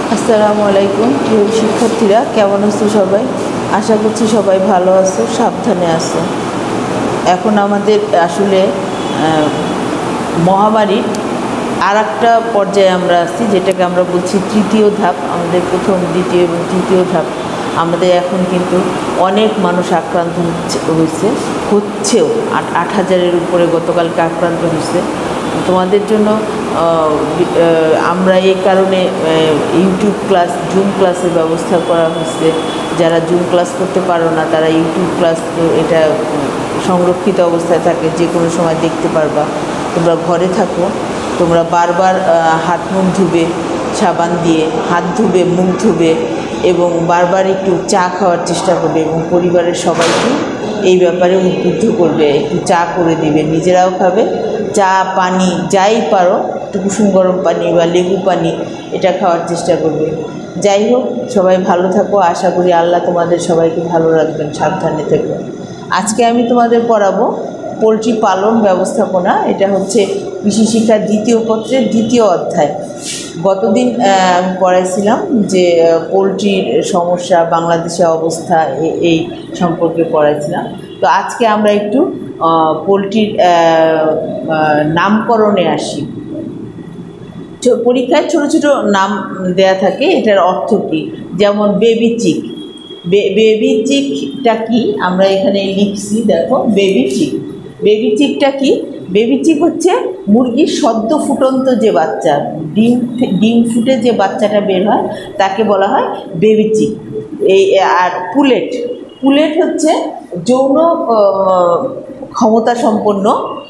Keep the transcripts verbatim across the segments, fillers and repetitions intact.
আসসালামু আলাইকুম প্রিয় শিক্ষার্থীরা, কেমন আছো সবাই? আশা করছি সবাই ভালো আছো, সাবধানে আছো। এখন আমাদের আসলে মহামারীর আর একটা পর্যায়ে আমরা আছি, যেটাকে আমরা বলছি তৃতীয় ধাপ। আমাদের প্রথম, দ্বিতীয় এবং তৃতীয় ধাপ। আমাদের এখন কিন্তু অনেক মানুষ আক্রান্ত হচ্ছে হয়েছে হচ্ছেও আট আট হাজারের উপরে গতকালকে আক্রান্ত হয়েছে। তোমাদের জন্য আমরা এই কারণে ইউটিউব ক্লাস, জুম ক্লাসের ব্যবস্থা করা হয়েছে। যারা জুম ক্লাস করতে পারো না তারা ইউটিউব ক্লাস, এটা সংরক্ষিত অবস্থায় থাকে, যে কোনো সময় দেখতে পারবা। তোমরা ঘরে থাকো, তোমরা বারবার হাত মুখ ধুবে, সাবান দিয়ে হাত ধুবে, মুখ ধুবে এবং বারবার একটু চা খাওয়ার চেষ্টা করবে এবং পরিবারের সবাইকে এই ব্যাপারে উদ্বুদ্ধ করবে, একটু চা করে দিবে, নিজেরাও খাবে। চা, পানি যাই পারো, একটু কুসুম গরম পানি বা লেবু পানি এটা খাওয়ার চেষ্টা করবে। যাই হোক, সবাই ভালো থাকো। আশা করি আল্লাহ তোমাদের সবাইকে ভালো রাখবেন, সাবধানে থেকো। আজকে আমি তোমাদের পড়াবো পোলট্রি পালন ব্যবস্থাপনা। এটা হচ্ছে কৃষি শিক্ষার দ্বিতীয় পত্রের দ্বিতীয় অধ্যায়। গতদিন আমি পড়াইছিলাম যে পোলট্রির সমস্যা, বাংলাদেশের অবস্থা, এই সম্পর্কে পড়াইছিলাম। তো আজকে আমরা একটু পোলট্রির নামকরণে আসি। পরীক্ষায় ছোট ছোট নাম দেয়া থাকে, এটার অর্থ কী? যেমন বেবি চিক। বেবি চিকটা কি আমরা এখানে লিখছি, দেখো বেবি চিক। বেবি চিকটা কি? বেবি চিক হচ্ছে মুরগির সদ্য ফুটন্ত যে বাচ্চা, ডিম ডিম ফুটে যে বাচ্চাটা বের হয় তাকে বলা হয় বেবি চিক। এই আর পুলেট, পুলেট হচ্ছে যৌন ক্ষমতা সম্পন্ন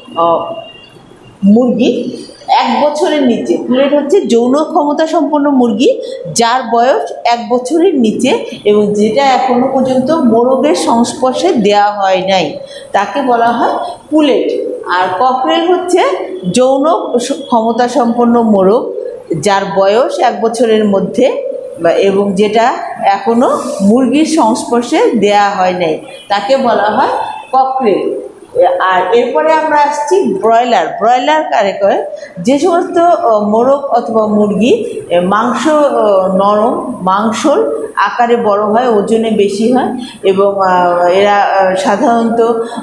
মুরগি এক বছরের নিচে। পুলেট হচ্ছে যৌন ক্ষমতা সম্পন্ন মুরগি যার বয়স এক বছরের নিচে এবং যেটা এখনো পর্যন্ত মোরগের সংস্পর্শে দেওয়া হয় নাই, তাকে বলা হয় পুলেট। আর ককরেল হচ্ছে যৌন ক্ষমতা সম্পন্ন মোরগ যার বয়স এক বছরের মধ্যে এবং যেটা এখনো মুরগির সংস্পর্শে দেওয়া হয় নাই, তাকে বলা হয় ককরেল। আর এরপরে আমরা আসছি ব্রয়লার। ব্রয়লার কারে কয়? যে সমস্ত মোরগ অথবা মুরগি মাংস নরম, মাংসর আকারে বড় হয়, ওজনে বেশি হয় এবং এরা সাধারণত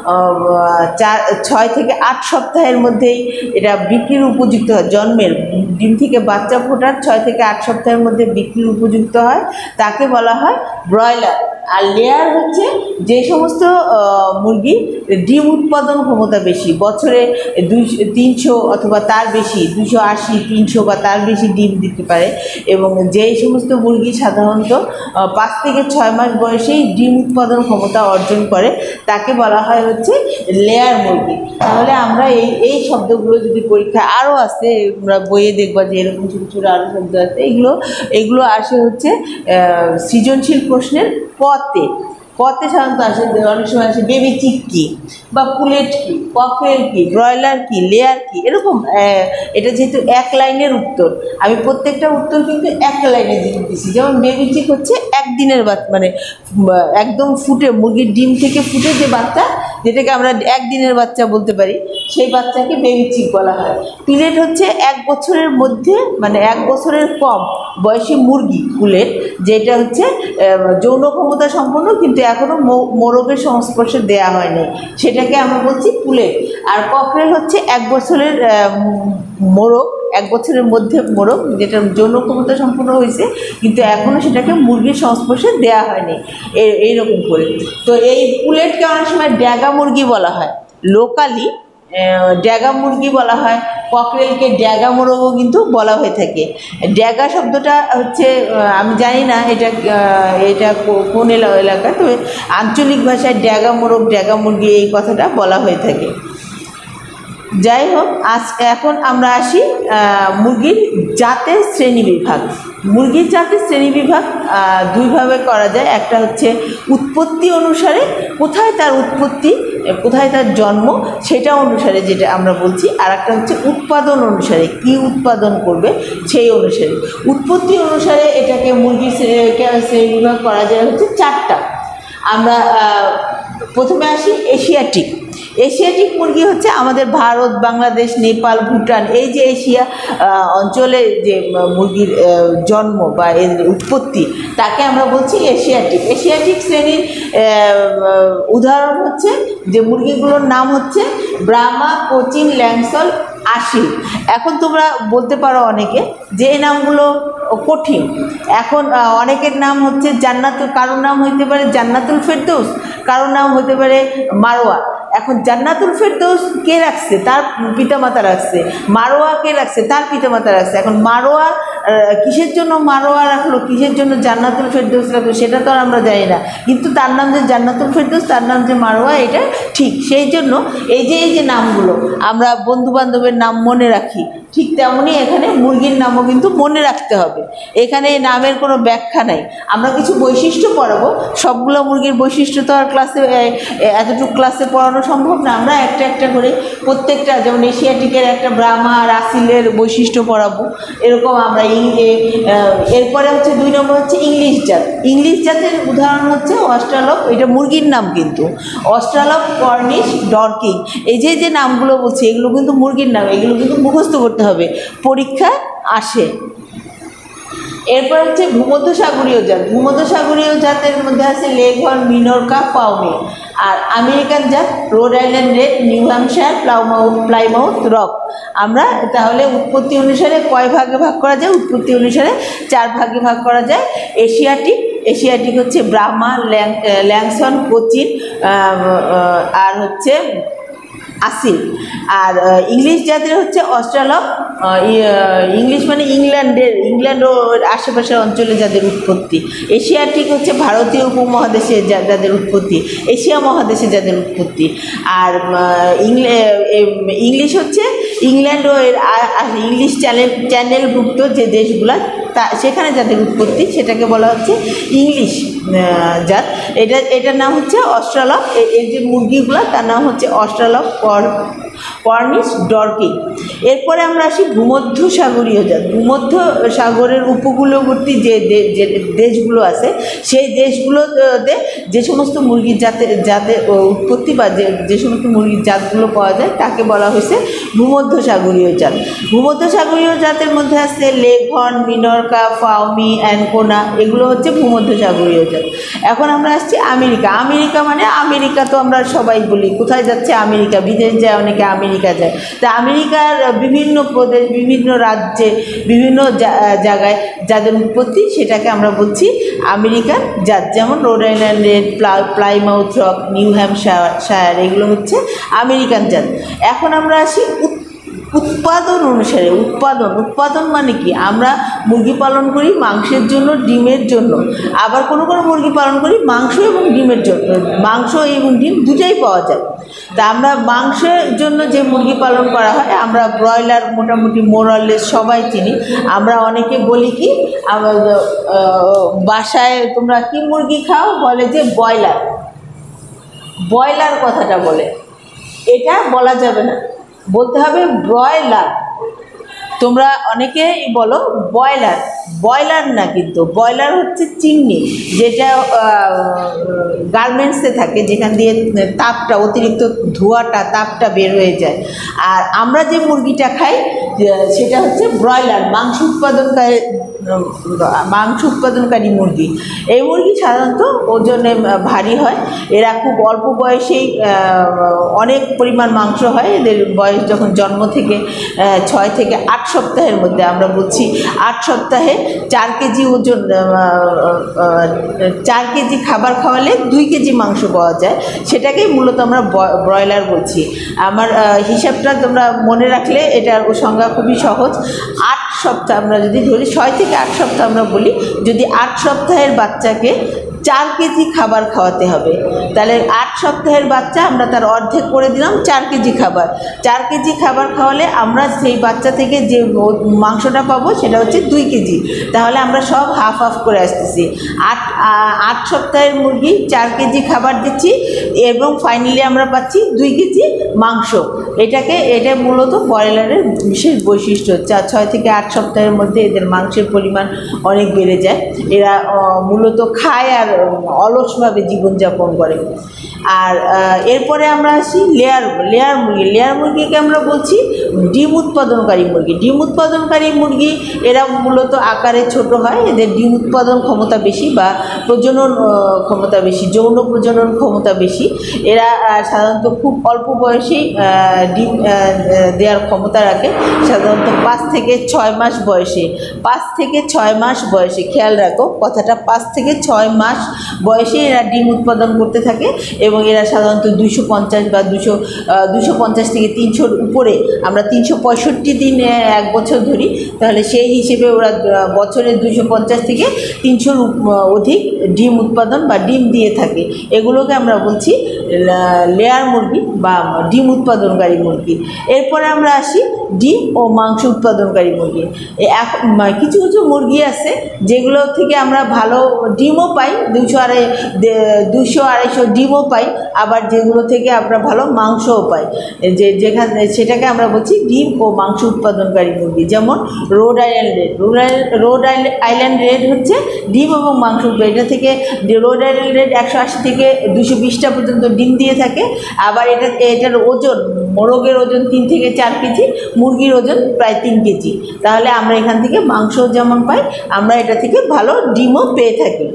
চার ছয় থেকে আট সপ্তাহের মধ্যেই এরা বিক্রির উপযুক্ত হয়। জন্মের ডিম থেকে বাচ্চা ফোটার ছয় থেকে আট সপ্তাহের মধ্যে বিক্রির উপযুক্ত হয়, তাকে বলা হয় ব্রয়লার। আর লেয়ার হচ্ছে যে সমস্ত মুরগি ডিম উৎপাদন ক্ষমতা বেশি, বছরে দুই তিনশো অথবা তার বেশি, দুশো আশি তিনশো বা তার বেশি ডিম দিতে পারে এবং যেই সমস্ত মুরগি সাধারণত পাঁচ থেকে ছয় মাস বয়সেই ডিম উৎপাদন ক্ষমতা অর্জন করে, তাকে বলা হয় হচ্ছে লেয়ার মুরগি। তাহলে আমরা এই এই শব্দগুলো যদি পরীক্ষায় আরও আসে, আমরা বইয়ে দেখবা যে এরকম ছোটো ছোটো আরও শব্দ আছে, এগুলো এগুলো আসে হচ্ছে সৃজনশীল প্রশ্নের পথে পথে সাধারণত আসে। অনেক সময় আসে বেবি চিক কী বা পুলেট কী, ককরেল কী, ব্রয়লার কী, লেয়ার কী, এরকম। এটা যেহেতু এক লাইনের উত্তর, আমি প্রত্যেকটা উত্তর কিন্তু এক লাইনে দিয়ে দিচ্ছি। যেমন বেবি চিক হচ্ছে একদিনের বাচ্চা, মানে একদম ফুটে, মুরগির ডিম থেকে ফুটে যে বাচ্চা, যেটাকে আমরা একদিনের বাচ্চা বলতে পারি, সেই বাচ্চাকে বেবি চিক বলা হয়। পুলেট হচ্ছে এক বছরের মধ্যে, মানে এক বছরের কম বয়সী মুরগি পুলেট, যেটা হচ্ছে যৌন ক্ষমতা সম্পন্ন কিন্তু এখনও মোরগের সংস্পর্শে দেওয়া হয়নি, সেটাকে আমরা বলছি পুলেট। আর ককরেল হচ্ছে এক বছরের মোরগ, এক বছরের মধ্যে মোরগ যেটা যৌন ক্ষমতা সম্পন্ন হয়েছে কিন্তু এখনও সেটাকে মুরগির সংস্পর্শে দেওয়া হয়নি, এইরকম করে। তো এই পুলেটকে অনেক সময় ড্যাগা মুরগি বলা হয়, লোকালি ড্যাগা মুরগি বলা হয়। ককরেলকে ড্যাগা মোরগও কিন্তু বলা হয়ে থাকে। ড্যাগা শব্দটা হচ্ছে, আমি জানি না এটা এটা কোন এলাকায়, তবে আঞ্চলিক ভাষায় ড্যাগা মোরগ, ড্যাগা মুরগি এই কথাটা বলা হয়ে থাকে। যাই হোক, আজ এখন আমরা আসি মুরগির জাতের শ্রেণীবিভাগ। মুরগির জাতের শ্রেণীবিভাগ দুইভাবে করা যায়। একটা হচ্ছে উৎপত্তি অনুসারে, কোথায় তার উৎপত্তি, কোথায় তার জন্ম সেটা অনুসারে যেটা আমরা বলছি। আর একটা হচ্ছে উৎপাদন অনুসারে, কি উৎপাদন করবে সেই অনুসারে। উৎপত্তি অনুসারে এটাকে মুরগির শ্রেণীবিভাগ করা যায় হচ্ছে চারটা। আমরা প্রথমে আসি এশিয়াটিক। এশিয়াটিক মুরগি হচ্ছে আমাদের ভারত, বাংলাদেশ, নেপাল, ভুটান, এই যে এশিয়া অঞ্চলে যে মুরগির জন্ম বা এর উৎপত্তি, তাকে আমরা বলছি এশিয়াটিক। এশিয়াটিক শ্রেণীর উদাহরণ হচ্ছে যে মুরগিগুলোর নাম হচ্ছে ব্রাহ্মা, কোচিন, ল্যাংসল, আশিল। এখন তোমরা বলতে পারো অনেকে যে এই নামগুলো কঠিন। এখন অনেকের নাম হচ্ছে জান্নাতুল, কারোর নাম হইতে পারে জান্নাতুল ফেরদৌস, কারোর নাম হতে পারে মারোয়া। এখন জান্নাতুল ফেরদৌস কে রাখছে? তার পিতামাতা রাখছে। মারোয়া কে রাখছে? তার পিতামাতা রাখছে। এখন মারোয়া কিসের জন্য মারোয়া রাখলো, কিসের জন্য জান্নাতুল ফেরদৌস রাখলো, সেটা তো আর আমরা জানি না, কিন্তু তার নাম যে জান্নাতুল ফেরদৌস, তার নাম যে মারোয়া, এটা ঠিক। সেই জন্য এই যে এই যে নামগুলো আমরা বন্ধু বান্ধবের নাম মনে রাখি, ঠিক তেমনই এখানে মুরগির নামও কিন্তু মনে রাখতে হবে। এখানে নামের কোনো ব্যাখ্যা নাই। আমরা কিছু বৈশিষ্ট্য পড়াবো, সবগুলো মুরগির বৈশিষ্ট্য তো আর ক্লাসে এতটুকু ক্লাসে পড়ানো সম্ভব না। আমরা একটা একটা করে প্রত্যেকটা, যেমন এশিয়াটিকের একটা ব্রাহ্মা আর আসিলের বৈশিষ্ট্য পড়াবো, এরকম আমরা এরপরে হচ্ছে দুই নম্বর হচ্ছে ইংলিশ জাত। ইংলিশ জাতের উদাহরণ হচ্ছে অস্ট্রালপ, এটা মুরগির নাম কিন্তু, অস্ট্রালপ, কর্নিশ, ডরকিং। এই যে যে নামগুলো বলছি এগুলো কিন্তু মুরগির নাম, এগুলো কিন্তু মুখস্থ করতে হবে, পরীক্ষায় আসে। এরপর হচ্ছে ভূমধ্যসাগরীয় জাত। ভূমধ্যসাগরীয় জাতের মধ্যে আছে লেঘর্ন, মিনোরকা, পাউমি। আর আমেরিকান জাত Rhode Island Red, New Hampshire, Plymouth Plymouth Rock. আমরা তাহলে উৎপত্তি অনুসারে কয় ভাগে ভাগ করা যায়? উৎপত্তি অনুসারে চার ভাগে ভাগ করা যায়। এশিয়াটিক, এশিয়াটিক হচ্ছে ব্রাহ্মা, ল্যাং ল্যাংসন, কোচিন আর হচ্ছে আসিল। আর ইংলিশ জাতের হচ্ছে অস্ট্রালপ, ইংলিশ মানে ইংল্যান্ডের, ইংল্যান্ড ও আশেপাশের অঞ্চলে যাদের উৎপত্তি। এশিয়াটিক হচ্ছে ভারতীয় উপমহাদেশে যাদের উৎপত্তি, এশিয়া মহাদেশে যাদের উৎপত্তি। আর ইংলিশ হচ্ছে ইংল্যান্ড ও ইংলিশ চ্যানেল চ্যানেলভুক্ত যে দেশগুলা, তা সেখানে যাদের উৎপত্তি সেটাকে বলা হচ্ছে ইংলিশ জাত। এটা এটার নাম হচ্ছে অস্ট্রালপ। এর যে মুরগিগুলো তার নাম হচ্ছে অস্ট্রালপ, কর্নিশ, ডরকিং। এরপরে আমরা আসি ভূমধ্যসাগরীয় জাত। ভূমধ্য সাগরের উপকূলবর্তী যে দেশগুলো আছে, সেই দেশগুলোতে যে সমস্ত মুরগির জাতের জাতের উৎপত্তি বা যে যে সমস্ত মুরগির জাতগুলো পাওয়া যায় তাকে বলা হয়েছে ভূমধ্যসাগরীয় জাত। ভূমধ্যসাগরীয় জাতের মধ্যে আছে লেঘর্ন, মিনোরকা, ফাউমি, অ্যানকোনা, এগুলো হচ্ছে ভূমধ্যসাগরীয় জাত। এখন আমরা আসছি আমেরিকা। আমেরিকা মানে আমেরিকা তো আমরা সবাই বলি, কোথায় যাচ্ছে? আমেরিকা। বিদেশ যায় অনেকে, আমেরিকা যায়। তা আমেরিকার বিভিন্ন প্রদেশ, বিভিন্ন রাজ্যে, বিভিন্ন জায়গায় যাদের উৎপত্তি সেটাকে আমরা বলছি আমেরিকান জাত। যেমন Rhode Island Red, Plymouth Rock, New Hampshire, এগুলো হচ্ছে আমেরিকান জাত। এখন আমরা আসি উৎপাদন অনুসারে। উৎপাদন উৎপাদন মানে কি? আমরা মুরগি পালন করি মাংসের জন্য, ডিমের জন্য। আবার কোনো কোনো মুরগি পালন করি মাংস এবং ডিমের জন্য, মাংস এবং ডিম দুটাই পাওয়া যায়। তা আমরা মাংসের জন্য যে মুরগি পালন করা হয়, আমরা ব্রয়লার মোটামুটি মোরাললেস সবাই চিনি। আমরা অনেকে বলি কি, বাসায় তোমরা কি মুরগি খাও? বলে যে ব্রয়লার। ব্রয়লার কথাটা বলে, এটা বলা যাবে না, বলতে হবে ব্রয়লার। তোমরা অনেকেই বলো ব্রয়লার, ব্রয়লার না, কিন্তু ব্রয়লার হচ্ছে চিমনি, যেটা গার্মেন্টসে থাকে, যেখান দিয়ে তাপটা, অতিরিক্ত ধোঁয়াটা, তাপটা বের হয়ে যায়। আর আমরা যে মুরগিটা খাই সেটা হচ্ছে ব্রয়লার, মাংস উৎপাদনকারী মাংস উৎপাদনকারী মুরগি। এই মুরগি সাধারণত ওজনে ভারী হয়। এরা খুব অল্প বয়সেই অনেক পরিমাণ মাংস হয়। এদের বয়স যখন জন্ম থেকে ছয় থেকে আট সপ্তাহের মধ্যে, আমরা বলছি আট সপ্তাহে চার কেজি ওজন, চার কেজি খাবার খাওয়ালে দুই কেজি মাংস পাওয়া যায়। সেটাকেই মূলত আমরা ব্রয়লার বলছি। আমার হিসাবটা তোমরা মনে রাখলে এটার সংজ্ঞা খুবই সহজ। আট সপ্তাহ আমরা যদি ধরি, ছয় থেকে আট সপ্তাহ আমরা বলি, যদি আট সপ্তাহের বাচ্চাকে চার কেজি খাবার খাওয়াতে হবে, তাহলে আট সপ্তাহের বাচ্চা আমরা তার অর্ধেক করে দিলাম চার কেজি খাবার। চার কেজি খাবার খাওয়ালে আমরা সেই বাচ্চা থেকে যে মাংসটা পাবো সেটা হচ্ছে দুই কেজি। তাহলে আমরা সব হাফ হাফ করে আসতেছি। আট আট সপ্তাহের মুরগি চার কেজি খাবার দিচ্ছি এবং ফাইনালি আমরা পাচ্ছি দুই কেজি মাংস। এটাকে এটা মূলত ব্রয়লারের বিশেষ বৈশিষ্ট্য। চার ছয় থেকে আট সপ্তাহের মধ্যে এদের মাংসের পরিমাণ অনেক বেড়ে যায়। এরা মূলত খায় আর অলসভাবে জীবনযাপন করে। আর এরপরে আমরা আসি লেয়ার লেয়ার মুরগি লেয়ার মুরগিকে আমরা বলছি ডিম উৎপাদনকারী মুরগি। ডিম উৎপাদনকারী মুরগি এরা মূলত আকারে ছোট হয়, এদের ডিম উৎপাদন ক্ষমতা বেশি বা প্রজনন ক্ষমতা বেশি, যৌন প্রজনন ক্ষমতা বেশি। এরা সাধারণত খুব অল্প বয়সেই ডিম দেওয়ার ক্ষমতা রাখে, সাধারণত পাঁচ থেকে ছয় মাস বয়সে পাঁচ থেকে ছয় মাস বয়সে খেয়াল রাখো কথাটা, পাঁচ থেকে ছয় মাস বয়সে এরা ডিম উৎপাদন করতে থাকে এবং এরা সাধারণত দুইশো পঞ্চাশ বা দুশো দুশো পঞ্চাশ থেকে তিনশোর উপরে, আমরা তিনশো পঁয়ষট্টি দিন এক বছর ধরি, তাহলে সেই হিসেবে ওরা বছরে দুশো পঞ্চাশ থেকে তিনশোর অধিক ডিম উৎপাদন বা ডিম দিয়ে থাকে। এগুলোকে আমরা বলছি লেয়ার মুরগি বা ডিম উৎপাদনকারী মুরগি। এরপরে আমরা আসি ডিম ও মাংস উৎপাদনকারী মুরগি। কিছু কিছু মুরগি আছে যেগুলো থেকে আমরা ভালো ডিমও পাই, দুশো আড়াই দুশো আড়াইশো ডিমও পাই, আবার যেগুলো থেকে আমরা ভালো মাংসও পাই, যে যেখানে সেটাকে আমরা বলছি ডিম ও মাংস উৎপাদনকারী মুরগি। যেমন Rhode Island Red, Rhode Island Red হচ্ছে ডিম এবং মাংস। এটা থেকে রোড আইল্যান্ড রেড একশো আশি থেকে দুশো বিশটা পর্যন্ত ডিম দিয়ে থাকে। আবার এটা এটার ওজন, মোরগের ওজন তিন থেকে চার কেজি, মুরগির ওজন প্রায় তিন কেজি। তাহলে আমরা এখান থেকে মাংস যেমন পাই, আমরা এটা থেকে ভালো ডিমও পেয়ে থাকি।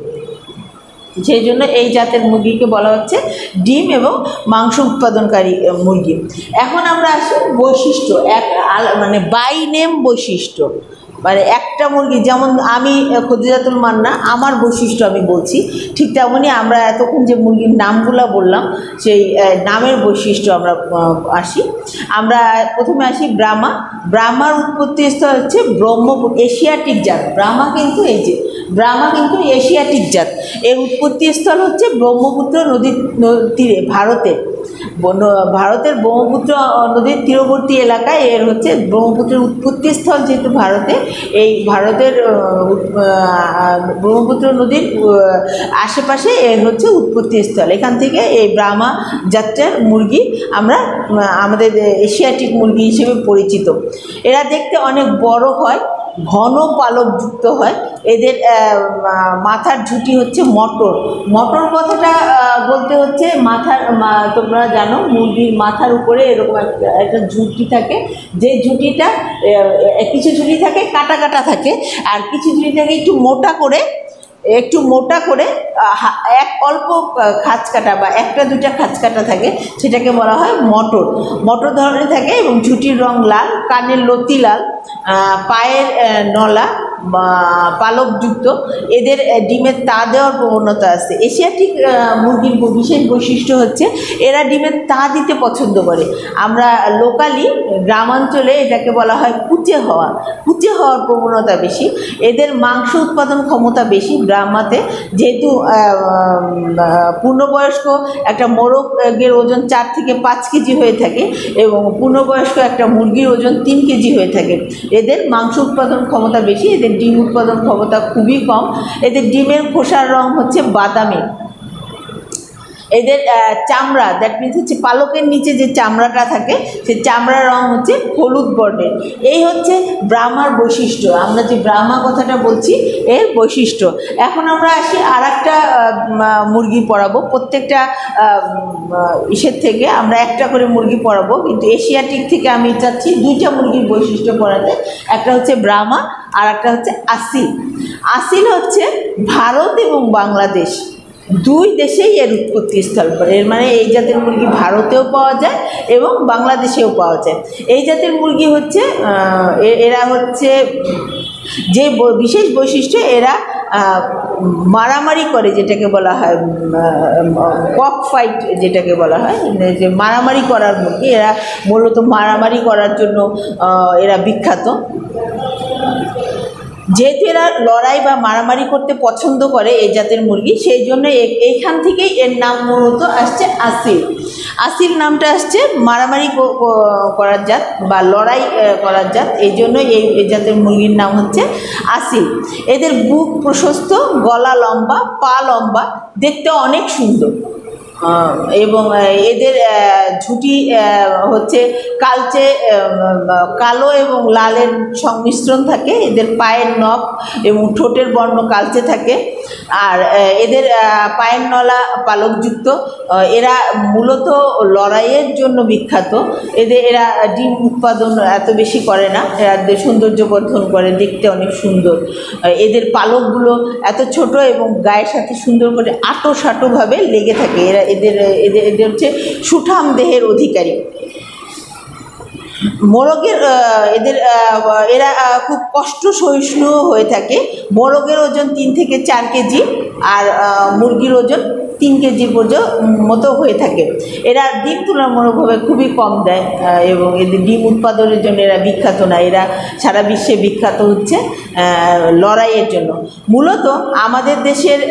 সেই জন্য এই জাতের মুরগিকে বলা হচ্ছে ডিম এবং মাংস উৎপাদনকারী মুরগি। এখন আমরা আসি বৈশিষ্ট্য, এক মানে বাই নেম বৈশিষ্ট্য, মানে একটা মুরগি, যেমন আমি খদিজাতুল মান্না, আমার বৈশিষ্ট্য আমি বলছি, ঠিক তেমনই আমরা এতক্ষণ যে মুরগির নামগুলো বললাম সেই নামের বৈশিষ্ট্য আমরা আসি। আমরা প্রথমে আসি ব্রাহ্মা। ব্রাহ্মার উৎপত্তি স্থল হচ্ছে ব্রহ্মপুত্র, এশিয়াটিক জাত। ব্রাহ্মা কিন্তু এই যে ব্রাহ্মা কিন্তু এশিয়াটিক জাত, এর উৎপত্তি স্থল হচ্ছে ব্রহ্মপুত্র নদীর তীরে, ভারতের ভারতের ব্রহ্মপুত্র নদীর তীরবর্তী এলাকায় এর হচ্ছে ব্রহ্মপুত্রের উৎপত্তি স্থল। যেহেতু ভারতে, এই ভারতের ব্রহ্মপুত্র নদীর আশেপাশে এর হচ্ছে উৎপত্তি স্থল। এখান থেকে এই ব্রাহ্মা জাতের মুরগি আমরা আমাদের এশিয়াটিক মুরগি হিসেবে পরিচিত। এরা দেখতে অনেক বড় হয়, ঘন পালকযুক্ত হয়। এদের মাথার ঝুঁটি হচ্ছে মটর। মটর কথাটা বলতে হচ্ছে মাথার, তোমরা জানো মুরগির মাথার উপরে এরকম একটা একটা ঝুঁটি থাকে, যে ঝুঁটিটা কিছু ঝুঁটি থাকে কাটা কাটা থাকে, আর কিছু ঝুঁটি থাকে একটু মোটা করে, একটু মোটা করে এক অল্প খাঁচ কাটা বা একটা দুটা খাঁচ কাটা থাকে, সেটাকে বলা হয় মটর। মটর ধরনের থাকে এবং ঝুঁটির রং লাল, কানের লতি লাল, পায়ের নলা পালকযুক্ত। এদের ডিমের তা দেওয়ার প্রবণতা আছে। এশিয়াটিক মুরগির বিশেষ বৈশিষ্ট্য হচ্ছে এরা ডিমের তা দিতে পছন্দ করে। আমরা লোকালি গ্রামাঞ্চলে এটাকে বলা হয় কুচে হওয়া, কুচে হওয়ার প্রবণতা বেশি। এদের মাংস উৎপাদন ক্ষমতা বেশি ব্রাহ্মাতে, যেহেতু পূর্ণবয়স্ক একটা মোরগের ওজন চার থেকে পাঁচ কেজি হয়ে থাকে এবং পূর্ণবয়স্ক একটা মুরগির ওজন তিন কেজি হয়ে থাকে। এদের মাংস উৎপাদন ক্ষমতা বেশি, এদের ডিম উৎপাদন ক্ষমতা খুবই কম। এদের ডিমের খোসার রং হচ্ছে বাদামি। এদের চামড়া, দ্যাট মিনস হচ্ছে পালকের নিচে যে চামড়াটা থাকে সেই চামড়ার রং হচ্ছে হলুদ বর্ণের। এই হচ্ছে ব্রাহ্মার বৈশিষ্ট্য। আমরা যে ব্রাহ্মা কথাটা বলছি এর বৈশিষ্ট্য। এখন আমরা আসি আর একটা মুরগি পড়াবো। প্রত্যেকটা ইসের থেকে আমরা একটা করে মুরগি পড়াবো, কিন্তু এশিয়াটিক থেকে আমি চাচ্ছি দুইটা মুরগির বৈশিষ্ট্য পড়াতে। একটা হচ্ছে ব্রাহ্মা আর একটা হচ্ছে আসিল। আসিল হচ্ছে ভারত এবং বাংলাদেশ দুই দেশেই এর উৎপত্তি স্থল পড়ে। এর মানে এই জাতের মুরগি ভারতেও পাওয়া যায় এবং বাংলাদেশেও পাওয়া যায়। এই জাতের মুরগি হচ্ছে এরা হচ্ছে যে বিশেষ বৈশিষ্ট্য, এরা মারামারি করে, যেটাকে বলা হয় কক ফাইট, যেটাকে বলা হয় যে মারামারি করার মুরগি। এরা মূলত মারামারি করার জন্য এরা বিখ্যাত। যেহেতু এরা লড়াই বা মারামারি করতে পছন্দ করে এই জাতের মুরগি, সেই জন্য এইখান থেকেই এর নাম মূলত আসছে আসিল। আসিল নামটা আসছে মারামারি করার জাত বা লড়াই করার জাত, এই জন্য এই জাতের মুরগির নাম হচ্ছে আসিল। এদের বুক প্রশস্ত, গলা লম্বা, পা লম্বা, দেখতে অনেক সুন্দর। এবং এদের ঝুঁটি হচ্ছে কালচে কালো এবং লালের সংমিশ্রণ থাকে। এদের পায়ের নখ এবং ঠোঁটের বর্ণ কালচে থাকে। আর এদের পায়ের নলা পালকযুক্ত। এরা মূলত লড়াইয়ের জন্য বিখ্যাত। এদের এরা ডিম উৎপাদন এত বেশি করে না, এরা সৌন্দর্য বর্ধন করে, দেখতে অনেক সুন্দর। এদের পালকগুলো এত ছোট এবং গায়ের সাথে সুন্দর করে আটো সাটোভাবে লেগে থাকে। এরা এদের এদের এদের হচ্ছে সুঠাম দেহের অধিকারী। মোরগের এদের এরা খুব কষ্ট সহিষ্ণু হয়ে থাকে। মোরগের ওজন তিন থেকে চার কেজি আর মুরগির ওজন তিন কেজি পর্যন্ত মতো হয়ে থাকে। এরা ডিম তুলনামূলকভাবে খুবই কম দেয় এবং এদের ডিম উৎপাদনের জন্য এরা বিখ্যাত না। এরা সারা বিশ্বে বিখ্যাত হচ্ছে লড়াইয়ের জন্য। মূলত আমাদের দেশের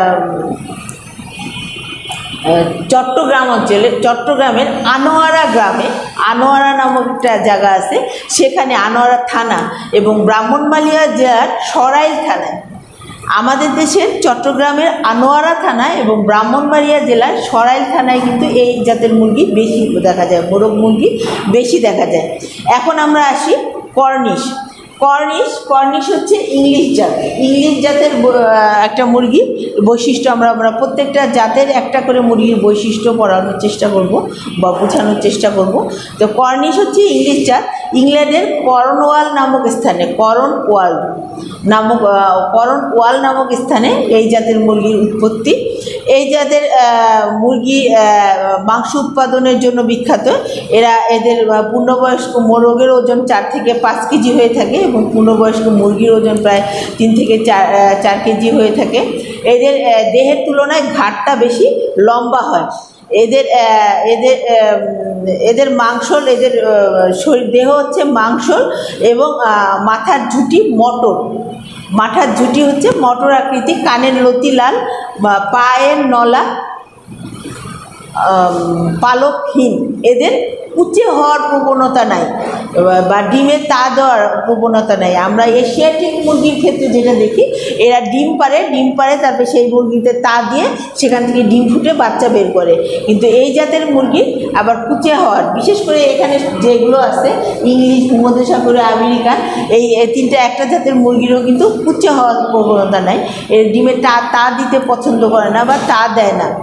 চট্টগ্রাম অঞ্চলে, চট্টগ্রামের আনোয়ারা গ্রামে, আনোয়ারা নামক একটা জায়গা আছে, সেখানে আনোয়ারা থানা এবং ব্রাহ্মণবাড়িয়া জেলার সরাইল থানায়, আমাদের দেশের চট্টগ্রামের আনোয়ারা থানায় এবং ব্রাহ্মণবাড়িয়া জেলার সরাইল থানায় কিন্তু এই জাতের মুরগি বেশি দেখা যায়, মোরগ মুরগি বেশি দেখা যায়। এখন আমরা আসি কর্নিশ। কর্নিশ কর্নিশ হচ্ছে ইংলিশ জাত। ইংলিশ জাতের একটা মুরগি বৈশিষ্ট্য আমরা আমরা প্রত্যেকটা জাতের একটা করে মুরগির বৈশিষ্ট্য পড়ানোর চেষ্টা করব বা বোঝানোর চেষ্টা করব। তো কর্নিশ হচ্ছে ইংলিশ জাত। ইংল্যান্ডের কর্নওয়াল নামক স্থানে, কর্নওয়াল নামক কর্নওয়াল নামক স্থানে এই জাতের মুরগির উৎপত্তি। এই জাতের মুরগি মাংস উৎপাদনের জন্য বিখ্যাত। এরা এদের পূর্ণবয়স্ক মোরগের ওজন চার থেকে পাঁচ কেজি হয়ে থাকে এবং পূর্ণবয়স্ক মুরগির ওজন প্রায় তিন থেকে চার চার কেজি হয়ে থাকে। এদের দেহের তুলনায় ঘাড়টা বেশি লম্বা হয়। এদের এদের এদের মাংসল, এদের শরীর দেহ হচ্ছে মাংসল এবং মাথার ঝুঁটি মটর, মাথার ঝুঁটি হচ্ছে মটর আকৃতি, কানের লতি লাল, পায়ের নলা পালকহীন। এদের কুচে হওয়ার প্রবণতা নাই বা ডিমে তা দেওয়ার প্রবণতা নাই। আমরা এশিয়াটিক মুরগির ক্ষেত্রে যেটা দেখি, এরা ডিম পারে, ডিম পারে তারপরে সেই মুরগিতে তা দিয়ে সেখান থেকে ডিম ফুটে বাচ্চা বের করে। কিন্তু এই জাতের মুরগি আবার কুচে হওয়ার, বিশেষ করে এখানে যেগুলো আছে ইংলিশ, ভূমধ্যসাগরে, আমেরিকান, এই তিনটা একটা জাতের মুরগিরও কিন্তু কুচে হওয়ার প্রবণতা নাই। এর ডিমে তা তা দিতে পছন্দ করে না বা তা দেয় না।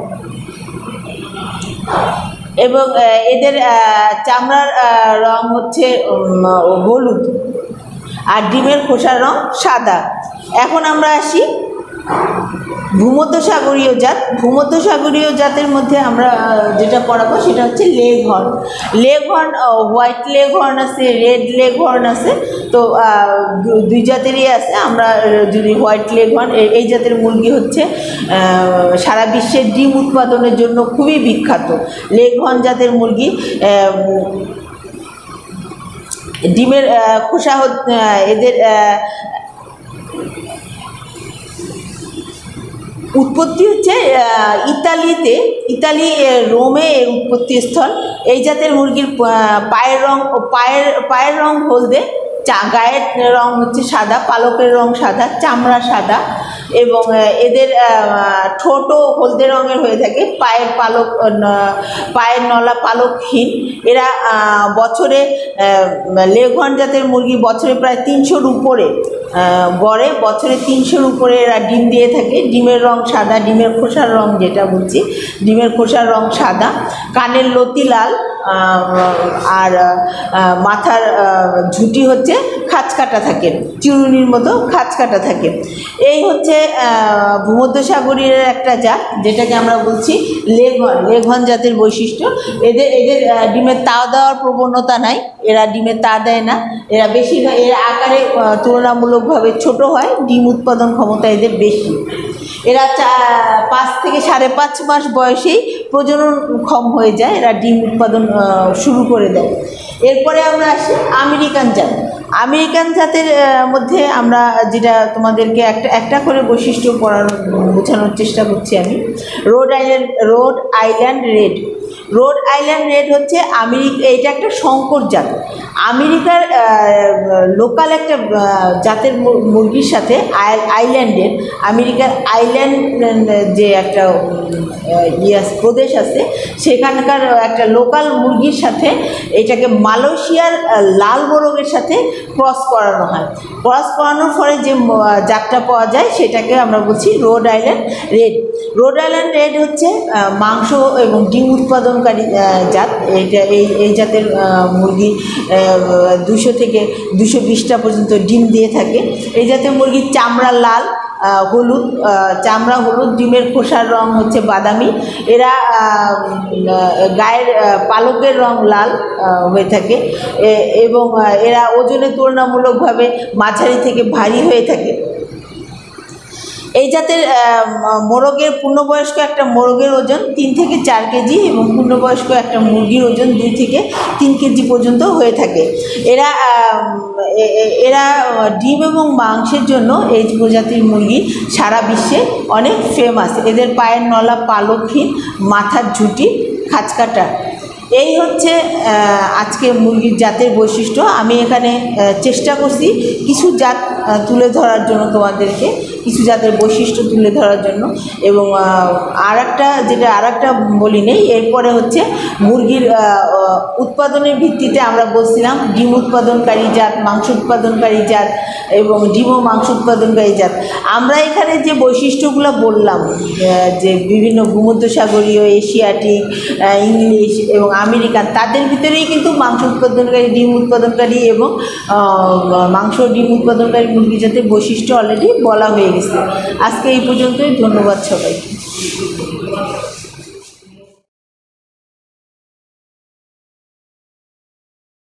এবং এদের চামড়ার রং হচ্ছে হলুদ আর ডিমের খোসার রং সাদা। এখন আমরা আসি ভূমধ্যসাগরীয় জাত। ভূমধ্যসাগরীয় জাতের মধ্যে আমরা যেটা পড়াবো সেটা হচ্ছে লেগহর্ন। লেগহর্ন হোয়াইট লেগহর্ন আছে, রেড লেগহর্ন আছে। তো দুই জাতেরই আছে। আমরা যদি হোয়াইট লেগহর্ন, এই জাতের মুরগি হচ্ছে সারা বিশ্বের ডিম উৎপাদনের জন্য খুবই বিখ্যাত। লেগহর্ন জাতের মুরগি ডিমের খোসা এদের উৎপত্তি হচ্ছে ইতালিতে, ইতালি রোমে এর উৎপত্তি স্থল। এই জাতের মুরগির পায়ের রং পায়ের পায়ের রং হলদে, চা গায়ের রং হচ্ছে সাদা, পালকের রং সাদা, চামড়া সাদা এবং এদের ঠোঁটও হলদে রঙের হয়ে থাকে। পায়ের পালক পায়ের নলা পালকহীন। এরা বছরে লেগহর্ন জাতের মুরগি বছরে প্রায় তিনশোর উপরে গড়ে বছরে তিনশোর উপরে এরা ডিম দিয়ে থাকে। ডিমের রং সাদা, ডিমের খোসার রং যেটা বলছি, ডিমের খোসার রং সাদা, কানের লতি লাল আর মাথার ঝুঁটি হচ্ছে খাঁচকাটা থাকে, চিরুনির মতো খাঁচকাটা থাকে। এই হচ্ছে ভূমধ্যসাগরীয় একটা জাত যেটাকে আমরা বলছি লেগহর্ন। লেগহর্ন জাতের বৈশিষ্ট্য, এদের এদের ডিমের তা দেওয়ার প্রবণতা নাই। এরা ডিমের তা দেয় না। এরা বেশিরভাগ এর আকারে তুলনামূলকভাবে ছোট হয়, ডিম উৎপাদন ক্ষমতা এদের বেশি। এরা চা পাঁচ থেকে সাড়ে পাঁচ মাস বয়সেই প্রজনন ক্ষম হয়ে যায়, এরা ডিম উৎপাদন শুরু করে দেয়। এরপরে আমরা আসি আমেরিকান জাত। আমেরিকান জাতের মধ্যে আমরা যেটা তোমাদেরকে একটা একটা করে বৈশিষ্ট্য পড়ানোর বোঝানোর চেষ্টা করছি আমি। Rhode Island Rhode Island Red. Rhode Island Red হচ্ছে আমেরিকা, এটা একটা সংকর জাত। আমেরিকার লোকাল একটা জাতের মুরগির সাথে আইল্যান্ডের, আমেরিকার আইল্যান্ড যে একটা ইয়াস প্রদেশ আছে, সেখানকার একটা লোকাল মুরগির সাথে এটাকে মালয়েশিয়ার লাল মোরগের সাথে ক্রস করানো হয়। ক্রস করানোর ফলে যে জাতটা পাওয়া যায় সেটাকে আমরা বলছি Rhode Island Red. Rhode Island Red হচ্ছে মাংস এবং ডিম উৎপাদনকারী জাত। এইটা এই এই জাতের মুরগি দুশো থেকে দুশো বিশটা পর্যন্ত ডিম দিয়ে থাকে। এই জাতের মুরগির চামড়া লাল, হলুদ, চামড়া হলুদ, ডিমের খোসার রং হচ্ছে বাদামি। এরা গায়ের পালকের রং লাল হয়ে থাকে এবং এরা ওজনে তুলনামূলকভাবে মাঝারি থেকে ভারী হয়ে থাকে। এই জাতের মোরগের পূর্ণবয়স্ক একটা মোরগের ওজন তিন থেকে চার কেজি এবং পূর্ণবয়স্ক একটা মুরগির ওজন দুই থেকে তিন কেজি পর্যন্ত হয়ে থাকে। এরা এরা ডিম এবং মাংসের জন্য এই প্রজাতির মুরগি সারা বিশ্বে অনেক ফেমাস। এদের পায়ের নলা পালকহীন, মাথার ঝুঁটি খাঁচকাটা। এই হচ্ছে আজকে মুরগির জাতের বৈশিষ্ট্য। আমি এখানে চেষ্টা করছি কিছু জাত তুলে ধরার জন্য, তোমাদেরকে কিছু জাতের বৈশিষ্ট্য তুলে ধরার জন্য। এবং আর একটা যেটা আর একটা বলি নেই, এরপরে হচ্ছে মুরগির উৎপাদনের ভিত্তিতে আমরা বলছিলাম ডিম উৎপাদনকারী জাত, মাংস উৎপাদনকারী জাত এবং ডিম ও মাংস উৎপাদনকারী জাত। আমরা এখানে যে বৈশিষ্ট্যগুলো বললাম, যে বিভিন্ন ভূমধ্যসাগরীয়, এশিয়াটিক, ইংলিশ এবং আমেরিকান, তাদের ভিতরেই কিন্তু মাংস উৎপাদনকারী, ডিম উৎপাদনকারী এবং মাংস ডিম উৎপাদনকারী মুরগি জাতের বৈশিষ্ট্য অলরেডি বলা হয়ে গেছে। আজকে এই পর্যন্তই। ধন্যবাদ সবাইকে।